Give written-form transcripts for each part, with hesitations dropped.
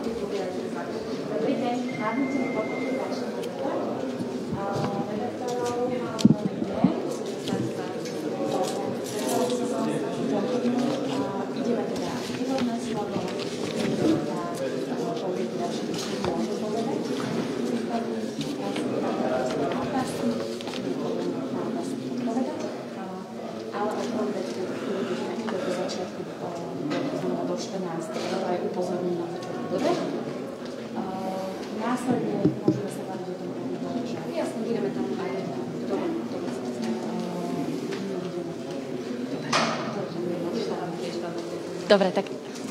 Dobre, tak...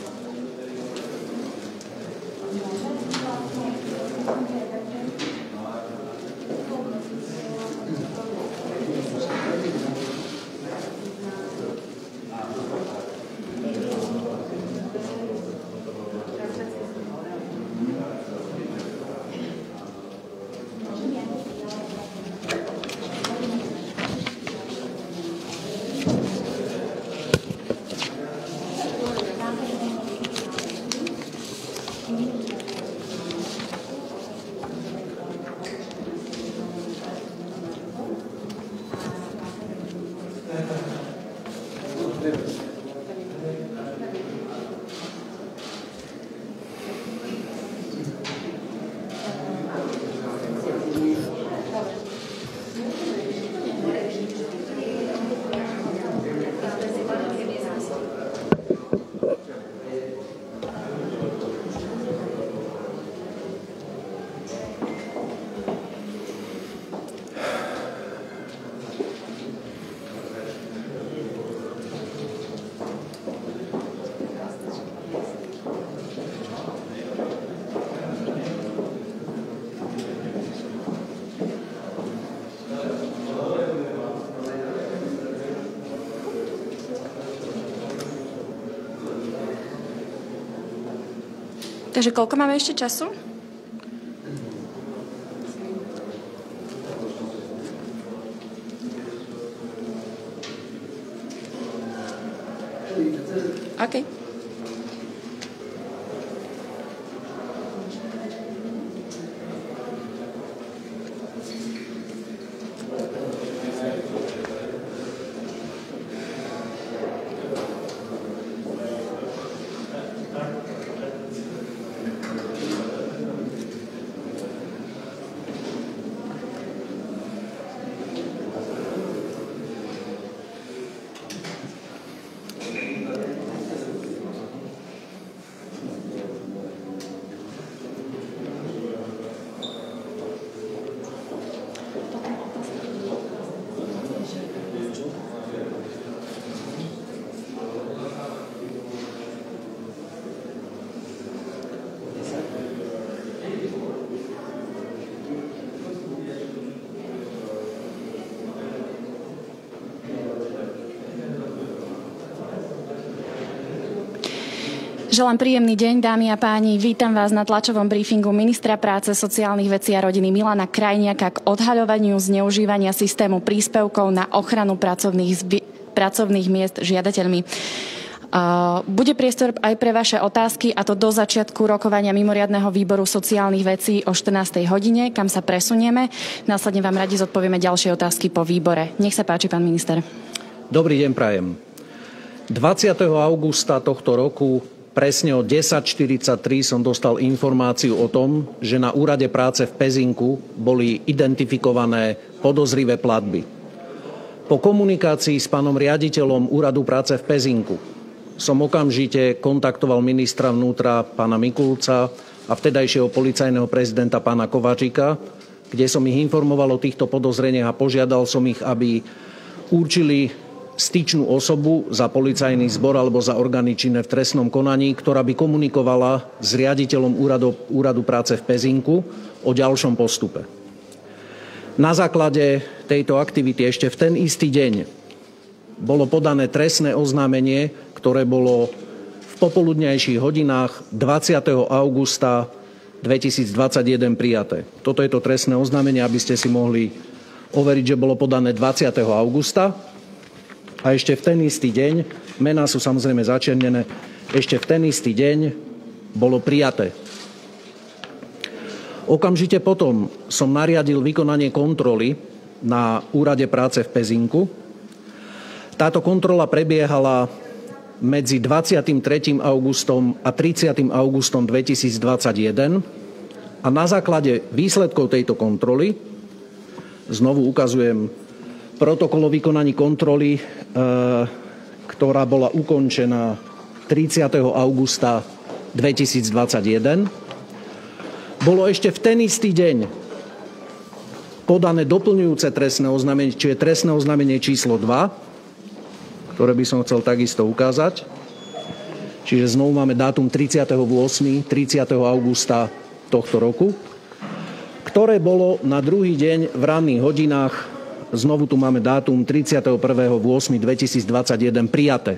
Takže koľko máme ešte času? OK. Želám príjemný deň, dámy a páni. Vítam vás na tlačovom briefingu ministra práce, sociálnych vecí a rodiny Milana Krajniaka k odhaľovaniu zneužívania systému príspevkov na ochranu pracovných miest žiadateľmi. Bude priestor aj pre vaše otázky, a to do začiatku rokovania mimoriadneho výboru sociálnych vecí o 14. hodine, kam sa presunieme. Následne vám radi zodpovieme ďalšie otázky po výbore. Nech sa páči, pán minister. Dobrý deň prajem. 20. augusta tohto roku presne o 10:43 som dostal informáciu o tom, že na úrade práce v Pezinku boli identifikované podozrivé platby. Po komunikácii s pánom riaditeľom úradu práce v Pezinku som okamžite kontaktoval ministra vnútra pána Mikulca a vtedajšieho policajného prezidenta pána Kovačika, kde som ich informoval o týchto podozreniach a požiadal som ich, aby určili styčnú osobu za policajný zbor alebo za orgány činné v trestnom konaní, ktorá by komunikovala s riaditeľom úradu práce v Pezinku o ďalšom postupe. Na základe tejto aktivity ešte v ten istý deň bolo podané trestné oznámenie, ktoré bolo v popoludňajších hodinách 20. augusta 2021 prijaté. Toto je to trestné oznámenie, aby ste si mohli overiť, že bolo podané 20. augusta. A ešte v ten istý deň, mená sú samozrejme začernené, ešte v ten istý deň bolo prijaté. Okamžite potom som nariadil vykonanie kontroly na úrade práce v Pezinku. Táto kontrola prebiehala medzi 23. augustom a 30. augustom 2021 a na základe výsledkov tejto kontroly, znovu ukazujem protokol o vykonaní kontroly, ktorá bola ukončená 30. augusta 2021, bolo ešte v ten istý deň podané doplňujúce trestné oznámenie, čiže trestné oznámenie číslo 2, ktoré by som chcel takisto ukázať. Čiže znovu máme dátum 30. augusta tohto roku, ktoré bolo na druhý deň v ranných hodinách, znovu tu máme dátum 31.8.2021 prijaté.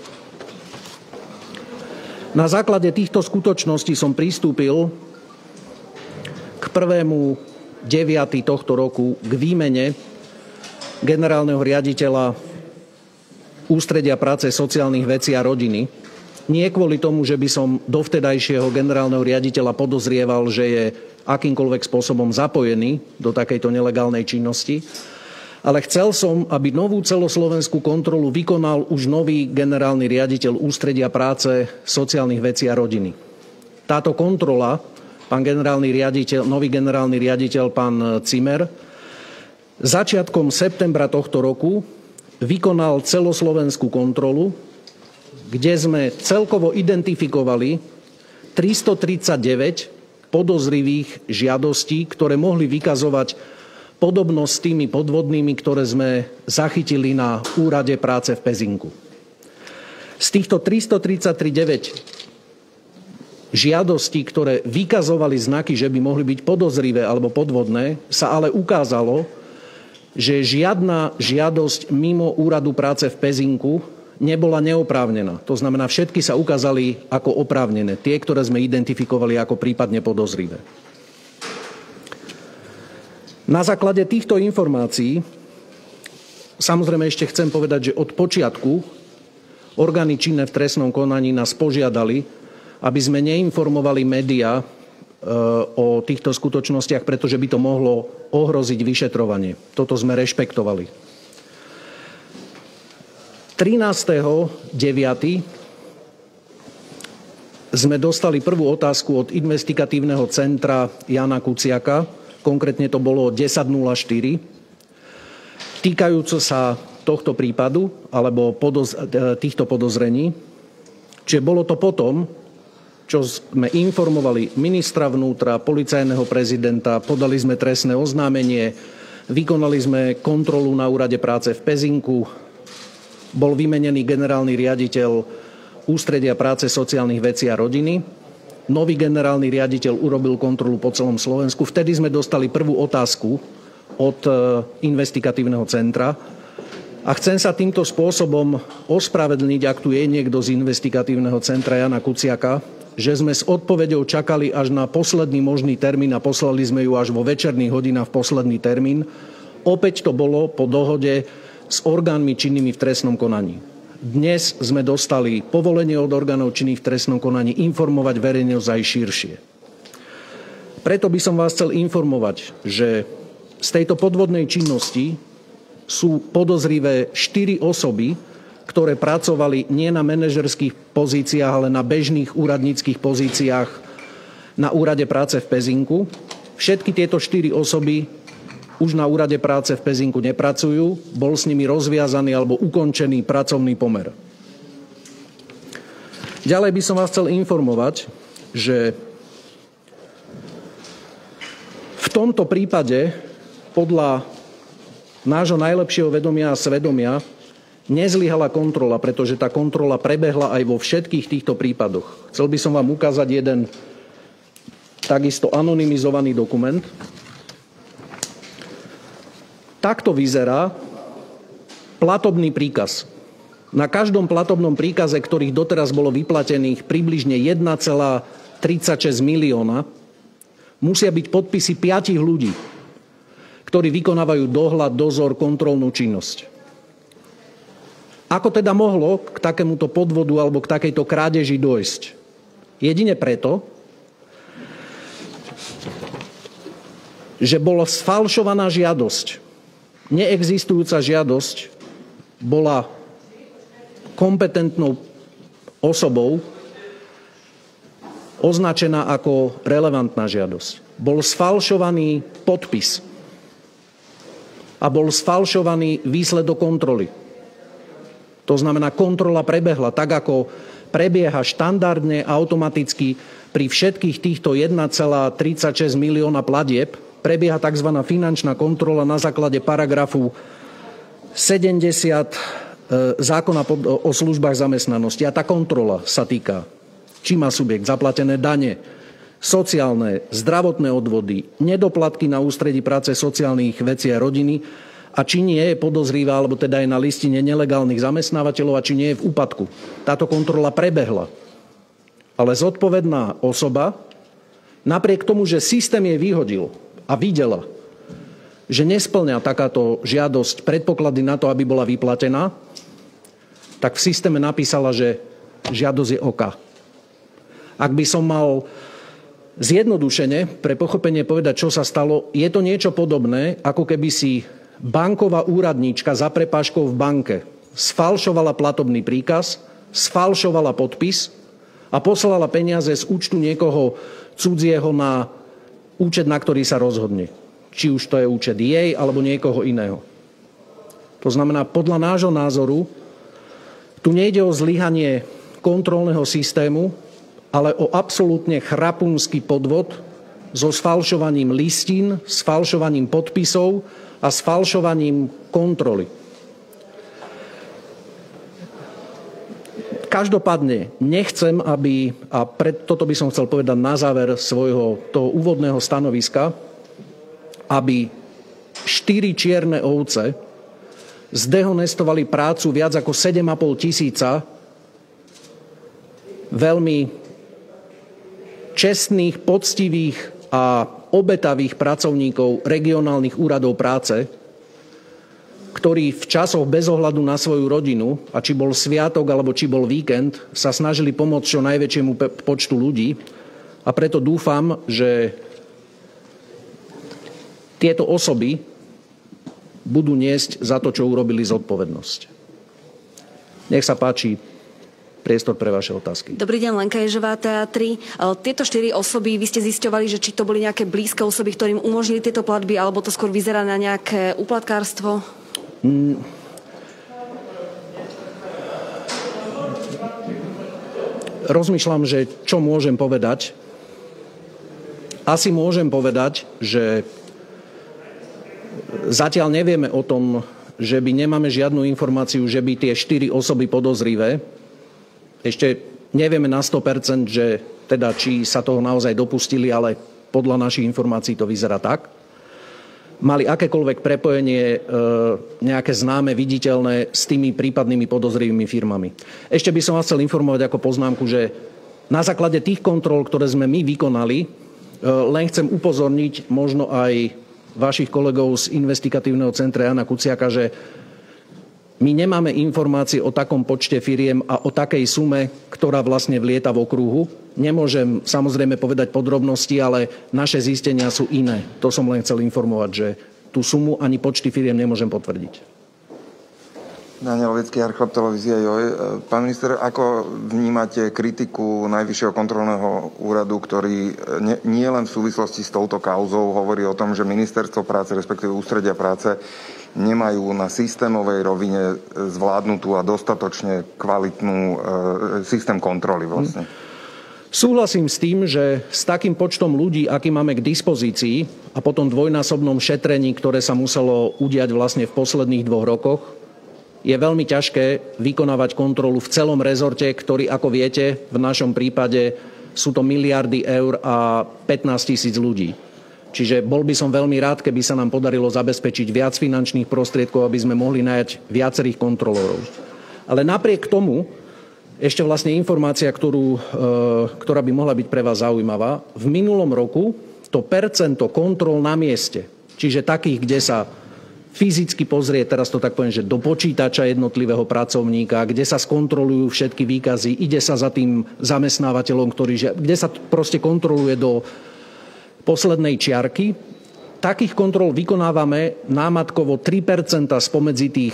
Na základe týchto skutočností som pristúpil k 1.9. tohto roku k výmene generálneho riaditeľa Ústredia práce, sociálnych vecí a rodiny. Nie kvôli tomu, že by som dovtedajšieho generálneho riaditeľa podozrieval, že je akýmkoľvek spôsobom zapojený do takejto nelegálnej činnosti, ale chcel som, aby novú celoslovenskú kontrolu vykonal už nový generálny riaditeľ Ústredia práce, sociálnych vecí a rodiny. Táto kontrola, nový generálny riaditeľ, pán Cimer, začiatkom septembra tohto roku vykonal celoslovenskú kontrolu, kde sme celkovo identifikovali 339 podozrivých žiadostí, ktoré mohli vykazovať podobnosť s tými podvodnými, ktoré sme zachytili na úrade práce v Pezinku. Z týchto 339 žiadostí, ktoré vykazovali znaky, že by mohli byť podozrivé alebo podvodné, sa ale ukázalo, že žiadna žiadosť mimo úradu práce v Pezinku nebola neoprávnená. To znamená, všetky sa ukázali ako oprávnené. Tie, ktoré sme identifikovali ako prípadne podozrivé. Na základe týchto informácií, samozrejme ešte chcem povedať, že od počiatku orgány činné v trestnom konaní nás požiadali, aby sme neinformovali médiá o týchto skutočnostiach, pretože by to mohlo ohroziť vyšetrovanie. Toto sme rešpektovali. 13.9. sme dostali prvú otázku od investigatívneho centra Jana Kuciaka, konkrétne to bolo 10.04, týkajúco sa tohto prípadu alebo týchto podozrení. Čiže bolo to potom, čo sme informovali ministra vnútra, policajného prezidenta, podali sme trestné oznámenie, vykonali sme kontrolu na úrade práce v Pezinku, bol vymenený generálny riaditeľ Ústredia práce, sociálnych vecí a rodiny. Nový generálny riaditeľ urobil kontrolu po celom Slovensku. Vtedy sme dostali prvú otázku od investigatívneho centra. A chcem sa týmto spôsobom ospravedlniť, ak tu je niekto z investigatívneho centra Jana Kuciaka, že sme s odpoveďou čakali až na posledný možný termín a poslali sme ju až vo večerných hodinách v posledný termín. Opäť to bolo po dohode s orgánmi činnými v trestnom konaní. Dnes sme dostali povolenie od orgánov činných v trestnom konaní informovať verejnosť aj širšie. Preto by som vás chcel informovať, že z tejto podvodnej činnosti sú podozrivé 4 osoby, ktoré pracovali nie na manažerských pozíciách, ale na bežných úradníckych pozíciách na úrade práce v Pezinku. Všetky tieto 4 osoby už na úrade práce v Pezinku nepracujú, bol s nimi rozviazaný alebo ukončený pracovný pomer. Ďalej by som vás chcel informovať, že v tomto prípade podľa nášho najlepšieho vedomia a svedomia nezlyhala kontrola, pretože tá kontrola prebehla aj vo všetkých týchto prípadoch. Chcel by som vám ukázať jeden takisto anonymizovaný dokument. Takto vyzerá platobný príkaz. Na každom platobnom príkaze, ktorých doteraz bolo vyplatených približne 1,36 milióna, musia byť podpisy 5 ľudí, ktorí vykonávajú dohľad, dozor, kontrolnú činnosť. Ako teda mohlo k takémuto podvodu alebo k takejto krádeži dojsť? Jedine preto, že bola sfalšovaná žiadosť. Neexistujúca žiadosť bola kompetentnou osobou označená ako relevantná žiadosť. Bol sfalšovaný podpis a bol sfalšovaný výsledok kontroly. To znamená, kontrola prebehla tak, ako prebieha štandardne automaticky pri všetkých týchto 1,36 milióna platieb. Prebieha tzv. Finančná kontrola na základe paragrafu 70 zákona o službách zamestnanosti. A tá kontrola sa týka, či má subjekt zaplatené dane, sociálne, zdravotné odvody, nedoplatky na ústredí práce sociálnych vecí a rodiny a či nie je podozrivá, alebo teda je na listine nelegálnych zamestnávateľov a či nie je v úpadku. Táto kontrola prebehla. Ale zodpovedná osoba, napriek tomu, že systém jej vyhodil a videla, že nespĺňa takáto žiadosť predpoklady na to, aby bola vyplatená, tak v systéme napísala, že žiadosť je OK. Ak by som mal zjednodušene pre pochopenie povedať, čo sa stalo, je to niečo podobné, ako keby si banková úradníčka za prepážkou v banke sfalšovala platobný príkaz, sfalšovala podpis a poslala peniaze z účtu niekoho cudzieho na účet, na ktorý sa rozhodne. Či už to je účet jej, alebo niekoho iného. To znamená, podľa nášho názoru, tu nejde o zlyhanie kontrolného systému, ale o absolútne chrapúnsky podvod so sfalšovaním listín, sfalšovaním podpisov a sfalšovaním kontroly. Každopádne nechcem, aby, a toto by som chcel povedať na záver svojho toho úvodného stanoviska, aby 4 čierne ovce zdehonestovali prácu viac ako 7,5 tisíca veľmi čestných, poctivých a obetavých pracovníkov regionálnych úradov práce, ktorí v časoch bez ohľadu na svoju rodinu, a či bol sviatok alebo či bol víkend, sa snažili pomôcť čo najväčšiemu počtu ľudí. A preto dúfam, že tieto osoby budú niesť za to, čo urobili, zodpovednosť. Nech sa páči, priestor pre vaše otázky. Dobrý deň, Lenka Ježová, TA3. Tieto 4 osoby, vy ste zisťovali, že či to boli nejaké blízke osoby, ktorým umožnili tieto platby, alebo to skôr vyzerá na nejaké úplatkárstvo? Rozmýšľam, že čo môžem povedať. Asi môžem povedať, že zatiaľ nevieme o tom, že by nemáme žiadnu informáciu, že by tie 4 osoby podozrivé, ešte nevieme na 100%, že teda či sa toho naozaj dopustili, ale podľa našich informácií to vyzerá tak, mali akékoľvek prepojenie nejaké známe, viditeľné s tými prípadnými podozrivými firmami. Ešte by som vás chcel informovať ako poznámku, že na základe tých kontrol, ktoré sme my vykonali, len chcem upozorniť možno aj vašich kolegov z investigatívneho centra Jana Kuciaka, že my nemáme informácie o takom počte firiem a o takej sume, ktorá vlastne vlieta v okruhu. Nemôžem samozrejme povedať podrobnosti, ale naše zistenia sú iné. To som len chcel informovať, že tú sumu ani počty firiem nemôžem potvrdiť. Daniel Levický, Archleb, televízia JOJ. Pán minister, ako vnímate kritiku Najvyššieho kontrolného úradu, ktorý nie len v súvislosti s touto kauzou hovorí o tom, že ministerstvo práce, respektíve ústredia práce, nemajú na systémovej rovine zvládnutú a dostatočne kvalitnú systém kontroly vlastne? Súhlasím s tým, že s takým počtom ľudí, aký máme k dispozícii a potom dvojnásobnom šetrení, ktoré sa muselo udiať vlastne v posledných 2 rokoch, je veľmi ťažké vykonávať kontrolu v celom rezorte, ktorý, ako viete, v našom prípade sú to miliardy eur a 15 000 ľudí. Čiže bol by som veľmi rád, keby sa nám podarilo zabezpečiť viac finančných prostriedkov, aby sme mohli najať viacerých kontrolórov. Ale napriek tomu, ešte vlastne informácia, ktorá by mohla byť pre vás zaujímavá, v minulom roku to percento kontrol na mieste, čiže takých, kde sa fyzicky pozrie, teraz to tak poviem, že do počítača jednotlivého pracovníka, kde sa skontrolujú všetky výkazy, ide sa za tým zamestnávateľom, kde sa proste kontroluje do poslednej čiarky, takých kontrol vykonávame námatkovo 3% spomedzi tých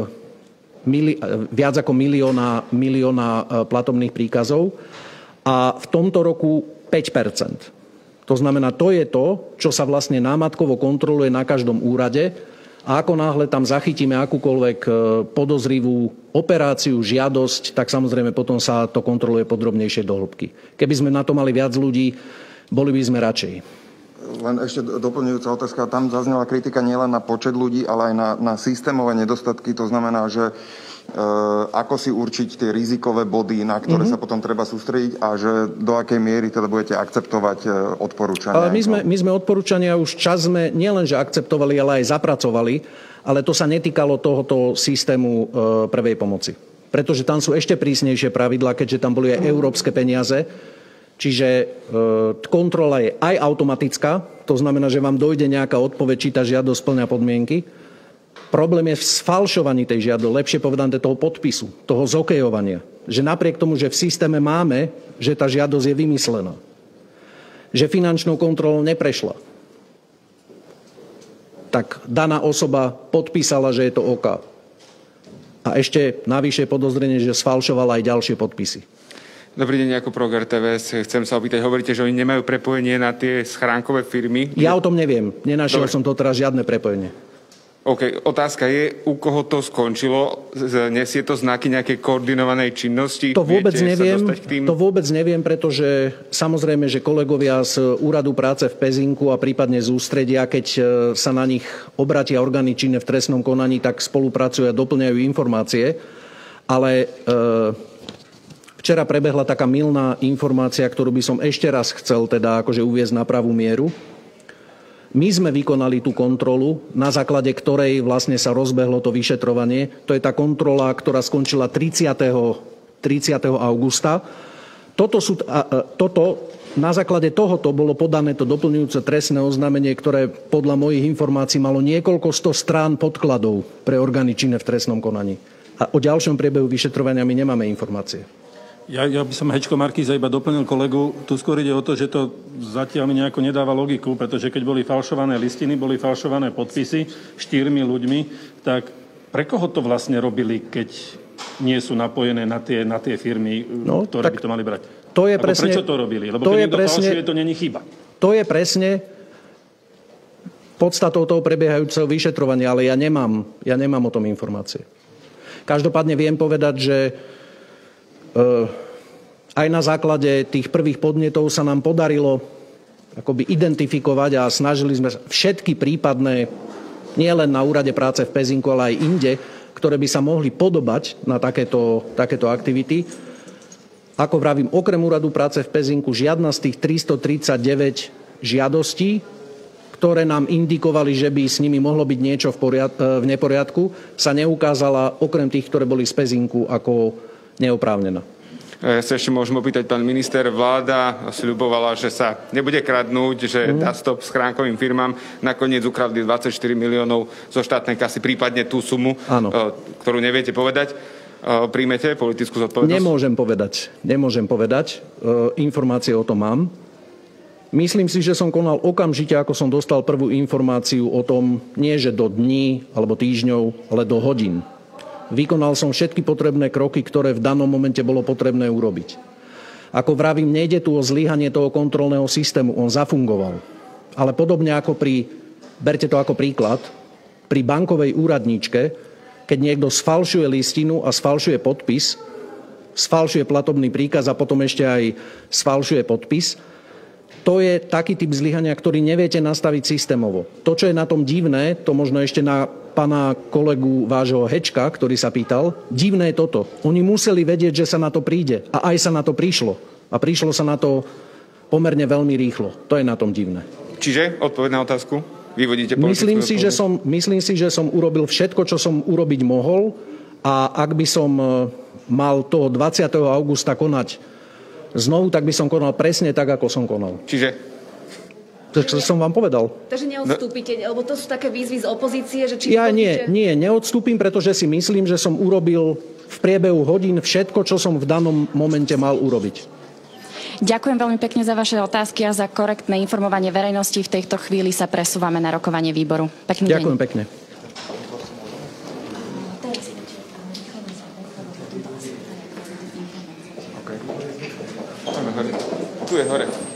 viac ako milióna platobných príkazov a v tomto roku 5%. To znamená, to je to, čo sa vlastne námatkovo kontroluje na každom úrade a ako náhle tam zachytíme akúkoľvek podozrivú operáciu, žiadosť, tak samozrejme potom sa to kontroluje podrobnejšie do hĺbky. Keby sme na to mali viac ľudí, boli by sme radšej. Len ešte doplňujúca otázka. Tam zaznela kritika nielen na počet ľudí, ale aj na systémové nedostatky. To znamená, že ako si určiť tie rizikové body, na ktoré sa potom treba sústrediť a že do akej miery teda budete akceptovať odporúčania? My sme odporúčania už čas sme nielenže akceptovali, ale aj zapracovali, ale to sa netýkalo tohoto systému prvej pomoci. Pretože tam sú ešte prísnejšie pravidlá, keďže tam boli aj európske peniaze. Čiže kontrola je aj automatická, to znamená, že vám dojde nejaká odpoveď, či tá žiadosť spĺňa podmienky. Problém je v sfalšovaní tej žiadosti, lepšie povedané toho podpisu, toho zokejovania. Že napriek tomu, že v systéme máme, že tá žiadosť je vymyslená. Že finančnou kontrolou neprešla. Tak daná osoba podpísala, že je to OK. A ešte navyše podozrenie, že sfalšovala aj ďalšie podpisy. Dobrý deň, ako Proger TVS. Chcem sa opýtať, hovoríte, že oni nemajú prepojenie na tie schránkové firmy? Ja o tom neviem. Nenašiel som to teraz žiadne prepojenie. OK, otázka je, u koho to skončilo? Nesie to znaky nejakej koordinovanej činnosti? To vôbec neviem, pretože samozrejme, že kolegovia z Úradu práce v Pezinku a prípadne z ústredia, keď sa na nich obratia orgány činné v trestnom konaní, tak spolupracujú a doplňajú informácie. Ale včera prebehla taká mylná informácia, ktorú by som ešte raz chcel teda akože uviesť na pravú mieru. My sme vykonali tú kontrolu, na základe ktorej vlastne sa rozbehlo to vyšetrovanie. To je tá kontrola, ktorá skončila 30. augusta. Na základe tohoto bolo podané to doplňujúce trestné oznámenie, ktoré podľa mojich informácií malo niekoľko 100 strán podkladov pre orgány činné v trestnom konaní. A o ďalšom priebehu vyšetrovania my nemáme informácie. Ja by som Hečko Markíza iba doplnil kolegu. Tu skôr ide o to, že to zatiaľ mi nejako nedáva logiku, pretože keď boli falšované listiny, boli falšované podpisy 4 ľuďmi, tak pre koho to vlastne robili, keď nie sú napojené na tie firmy, ktoré by to mali brať? To je presne, prečo to robili? Lebo keď niekto falšuje, to není chyba. To je presne podstatou toho prebiehajúceho vyšetrovania, ale ja nemám o tom informácie. Každopádne viem povedať, že aj na základe tých prvých podnetov sa nám podarilo akoby identifikovať a snažili sme všetky prípadné, nielen na Úrade práce v Pezinku, ale aj inde, ktoré by sa mohli podobať na takéto aktivity. Ako vravím, okrem Úradu práce v Pezinku žiadna z tých 339 žiadostí, ktoré nám indikovali, že by s nimi mohlo byť niečo v neporiadku, sa neukázala okrem tých, ktoré boli z Pezinku ako neoprávnená. Ja sa ešte môžem opýtať, pán minister, vláda sľubovala, že sa nebude kradnúť, že dá stop schránkovým firmám. Nakoniec ukradli 24 miliónov zo štátnej kasy, prípadne tú sumu, ktorú neviete povedať. Príjmete politickú zodpovednosť? Nemôžem povedať. Informácie o tom mám. Myslím si, že som konal okamžite, ako som dostal prvú informáciu o tom, nie že do dní alebo týždňov, ale do hodín. Vykonal som všetky potrebné kroky, ktoré v danom momente bolo potrebné urobiť. Ako vravím, nejde tu o zlyhanie toho kontrolného systému, on zafungoval. Ale podobne ako berte to ako príklad, pri bankovej úradníčke, keď niekto sfalšuje listinu a sfalšuje podpis, sfalšuje platobný príkaz a potom ešte aj sfalšuje podpis, to je taký typ zlyhania, ktorý neviete nastaviť systémovo. To, čo je na tom divné, to možno ešte na pána kolegu vášho Hečka, ktorý sa pýtal, divné je toto. Oni museli vedieť, že sa na to príde. A aj sa na to prišlo. A prišlo sa na to pomerne veľmi rýchlo. To je na tom divné. Čiže odpoveď na otázku? Vyvodíte politickú odpoveď? Myslím si, že som urobil všetko, čo som urobiť mohol. A ak by som mal toho 20. augusta konať znovu, tak by som konal presne tak, ako som konal. Čiže? To som vám povedal. Takže neodstúpite, lebo to sú také výzvy z opozície, že či... Neodstúpim, pretože si myslím, že som urobil v priebehu hodín všetko, čo som v danom momente mal urobiť. Ďakujem veľmi pekne za vaše otázky a za korektné informovanie verejnosti. V tejto chvíli sa presúvame na rokovanie výboru. Pekný deň. Ďakujem pekne. Tu je hore.